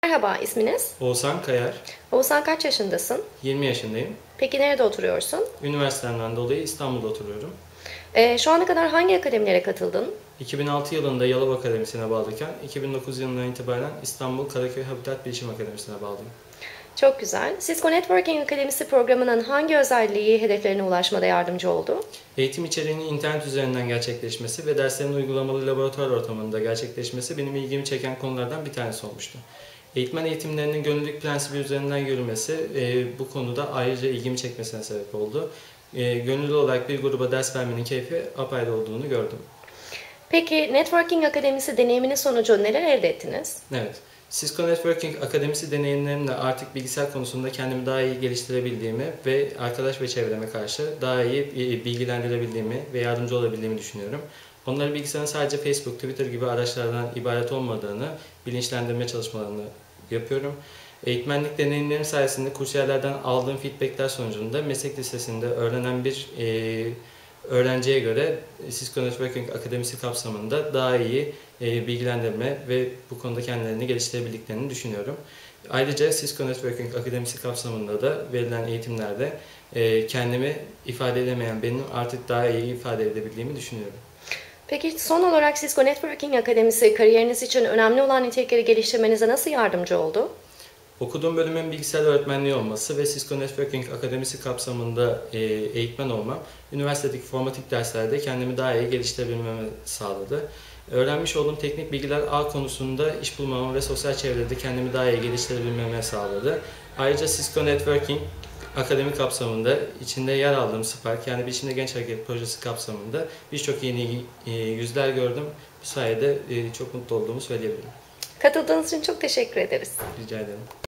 Merhaba, isminiz? Oguzhan Kayar, Oğuzhan kaç yaşındasın? 20 yaşındayım. Peki nerede oturuyorsun? Üniversitemden dolayı İstanbul'da oturuyorum. Şu ana kadar hangi akademilere katıldın? 2006 yılında Yalova Akademisi'ne bağlıyken 2009 yılından itibaren İstanbul Karaköy Habitat Bilişim Akademisi'ne bağlıyım. Çok güzel. Cisco Networking Akademisi programının hangi özelliği hedeflerine ulaşmada yardımcı oldu? Eğitim içeriğinin internet üzerinden gerçekleşmesi ve derslerin uygulamalı laboratuvar ortamında gerçekleşmesi benim ilgimi çeken konulardan bir tanesi olmuştu. Eğitmen eğitimlerinin gönüllülük prensibi üzerinden yürümesi bu konuda ayrıca ilgimi çekmesine sebep oldu. Gönüllü olarak bir gruba ders vermenin keyfi apayrı olduğunu gördüm. Peki Networking Akademisi deneyiminin sonucu neler elde ettiniz? Evet. Cisco Networking Akademisi deneyimlerimle artık bilgisayar konusunda kendimi daha iyi geliştirebildiğimi ve arkadaş ve çevreme karşı daha iyi bilgilendirebildiğimi ve yardımcı olabildiğimi düşünüyorum. Onları bilgisayarın sadece Facebook, Twitter gibi araçlardan ibaret olmadığını bilinçlendirme çalışmalarını yapıyorum. Eğitmenlik deneyimlerim sayesinde kursiyerlerden aldığım feedbackler sonucunda meslek lisesinde öğrenen bir öğrenciye göre Cisco Networking Akademisi kapsamında daha iyi bilgilendirme ve bu konuda kendilerini geliştirebildiklerini düşünüyorum. Ayrıca Cisco Networking Akademisi kapsamında da verilen eğitimlerde kendimi ifade edemeyen benim artık daha iyi ifade edebildiğimi düşünüyorum. Peki son olarak Cisco Networking Akademisi kariyeriniz için önemli olan nitelikleri geliştirmenize nasıl yardımcı oldu? Okuduğum bölümün bilgisayar öğretmenliği olması ve Cisco Networking Akademisi kapsamında eğitmen olmam, üniversitedeki formatik derslerde kendimi daha iyi geliştirebilmemi sağladı. Öğrenmiş olduğum teknik bilgiler ağ konusunda iş bulmamı ve sosyal çevrede kendimi daha iyi geliştirebilmemi sağladı. Ayrıca Cisco Networking Akademi kapsamında içinde yer aldığım Spark yani Bilişimde Genç Hareket Projesi kapsamında birçok yeni yüzler gördüm. Bu sayede çok mutlu olduğumu söyleyebilirim. Katıldığınız için çok teşekkür ederiz. Rica ederim.